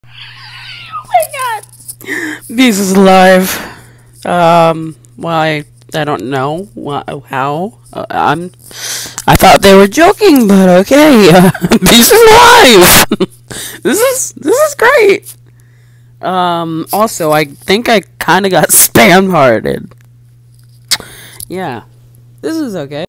Oh my god! Beast is alive. Why? I don't know. How? I thought they were joking, but okay. Beast is alive! This is great! Also, I think I kinda got spam-hearted. Yeah. This is okay.